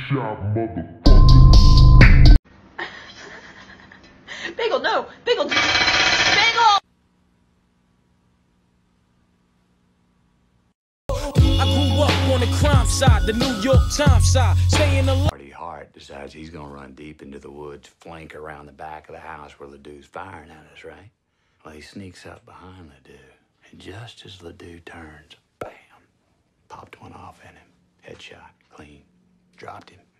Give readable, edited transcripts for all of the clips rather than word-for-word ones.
Headshot, motherfucker. Bagel, no! Bagel! Bagel! I grew up on the crime side, the New York Times side, staying alive. Marty Hart decides he's gonna run deep into the woods, flank around the back of the house where Ledoux's firing at us, right? Well, he sneaks up behind Ledoux, and just as Ledoux turns, bam, popped one off at him. Headshot, clean, dropped him.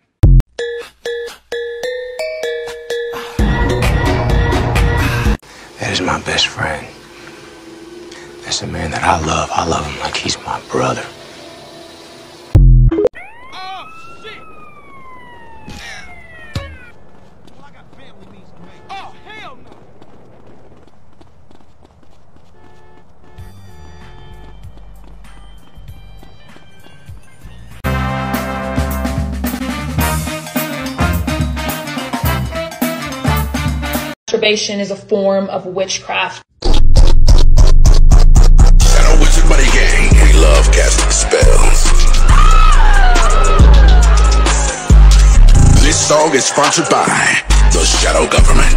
That is my best friend. That's a man that I love. I love him like he's my brother. Oh, shit! Well, I got family needs to make. Oh, hell no! Masturbation is a form of witchcraft. Shadow Wizard Money Gang, we love casting spells. This song is sponsored by the Shadow Government.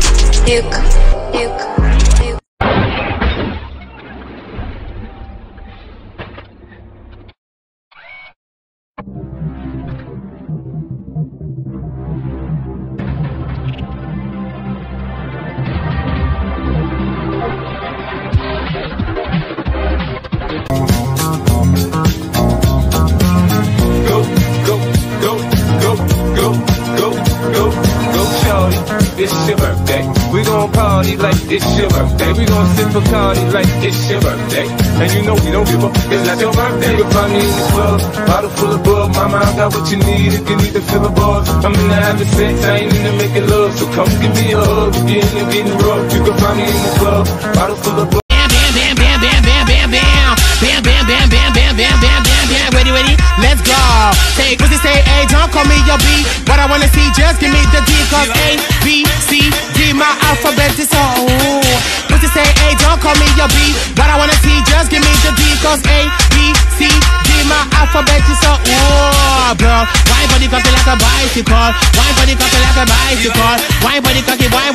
It's your birthday. We gon' party like it's your birthday. We gon' sip Bacardi like it's your birthday. And you know we don't give up. It's not your birthday. You can find me in the club, bottle full of bug. Mama, I got what you need if you need to fill a buzz. I'm into having sex, I ain't into making love. So come give me a hug. If you're into getting rough, you can find me in the club, bottle full of bug. Bam, bam, bam, bam, bam, bam, bam, bam. Bam, bam, bam, bam, bam, bam, bam, bam, bam. Ready, ready? Let's go. Say, what's it say? A, don't call me your B. What I wanna see, just give me the D. Cause A, B, C, D, my alphabet is all. What's it say? A, don't call me your B. What I wanna see, just give me the D. Cause A, B, C, D, my alphabet is all. Oh, girl, wine body cocky like a bicycle. Wine body cocky like a bicycle. Wine body cocky, wine.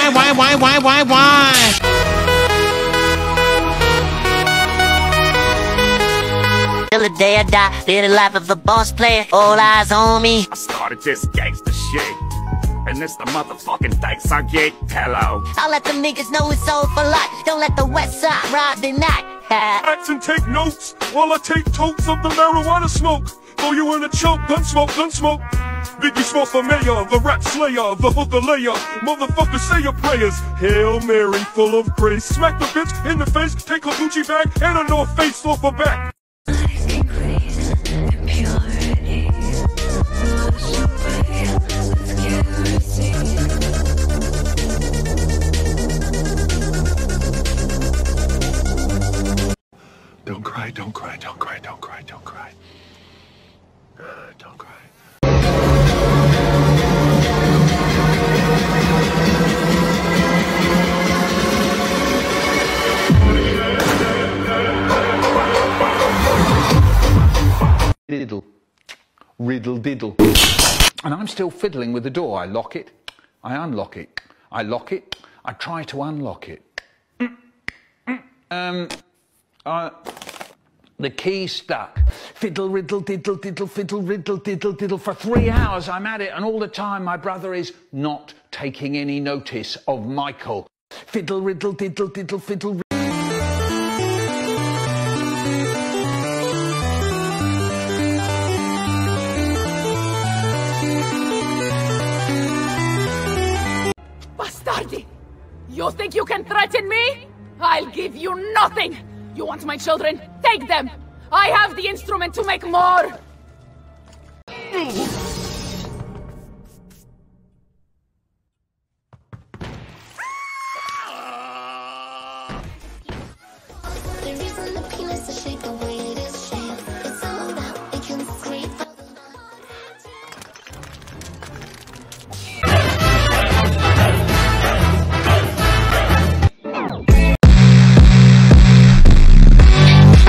Till the day I die, live the life of a boss player, all eyes on me. I started this gangster shit, and this the motherfucking thanks I get. Hello. I'll let them niggas know it's all for life. Don't let the west side ride the night. Facts and take notes while I take totes of the marijuana smoke. Throw you in a choke, gun smoke, gun smoke. Biggie Smalls for mayor, the rap slayer, the hooker layer. Motherfuckers say your prayers. Hail Mary, full of grace. Smack the bitch in the face, take her Gucci bag and a North Face off her back. Don't cry, don't cry, don't cry, don't cry, don't cry. Don't cry. Diddle. Riddle diddle. And I'm still fiddling with the door. I lock it, I unlock it, I lock it, I try to unlock it. The key stuck. Fiddle, riddle, diddle, diddle, fiddle, riddle, diddle, diddle. For 3 hours I'm at it, and all the time my brother is not taking any notice of Michael. Fiddle, riddle, diddle, diddle, fiddle. Bastardi! You think you can threaten me? I'll give you nothing! You want my children? Take them! I have the instrument to make more!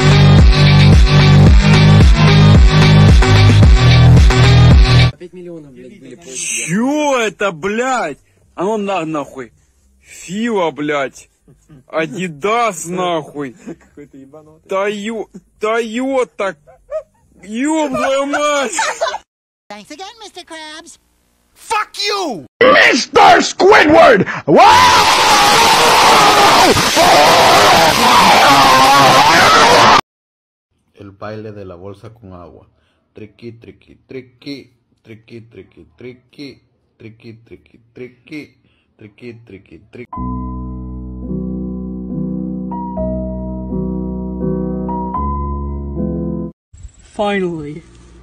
$5 миллионов. это, блядь? А ну нахуй. Фила, блядь. Адидас, нахуй. Какой-то ебанутый. Тойота. Ёб твою мать. Thanks again, Mr. Krabs. Fuck you! Mr. Squidward! El baile de la bolsa con agua. Triqui, triqui, triqui. Triqui, triqui, triqui. Triqui, triqui, triqui. Triqui, triqui, triqui. Finally.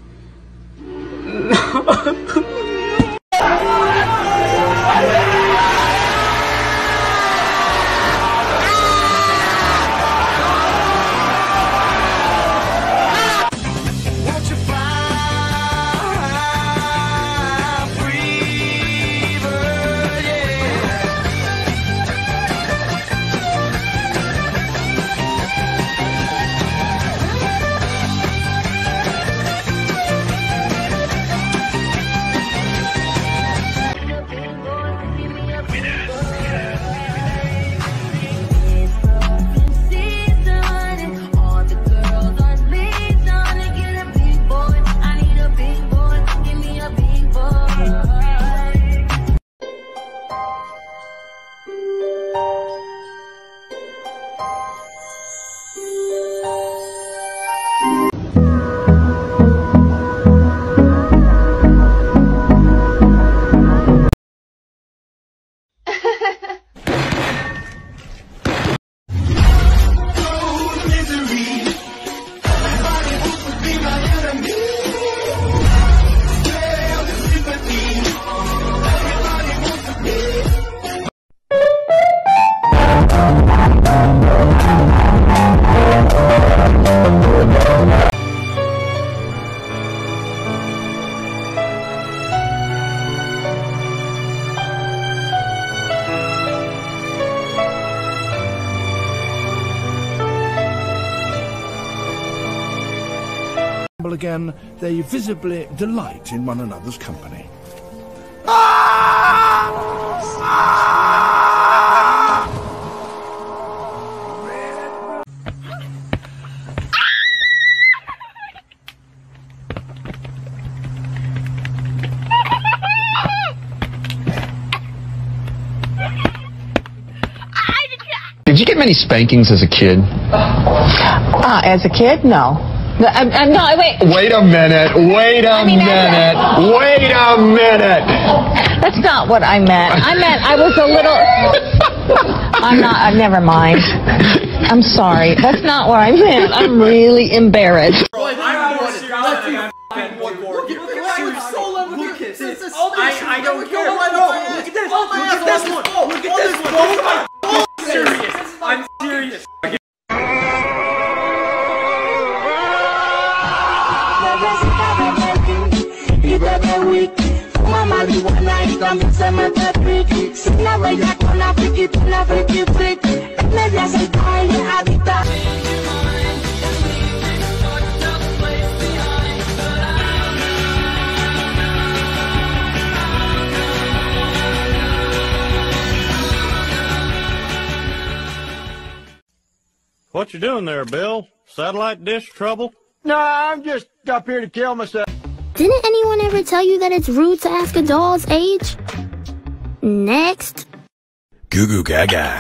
Again, they visibly delight in one another's company. Did you get many spankings as a kid? As a kid, no. No, wait. Wait a minute. Wait a minute. Wait a minute. That's not what I meant. I meant I was a little... I'm not... never mind. I'm sorry. That's not what I meant. I'm really embarrassed. I don't care. Look at this. Look at this one. Look at this one. I'm serious. I'm serious. What you doing there, Bill? Satellite dish trouble? No, I'm just up here to kill myself. Didn't anyone ever tell you that it's rude to ask a doll's age? Next. Goo goo gaga.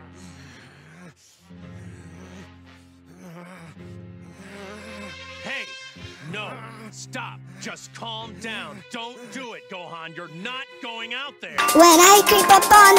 Hey, no, stop. Just calm down. Don't do it, Gohan. You're not going out there. When I creep up on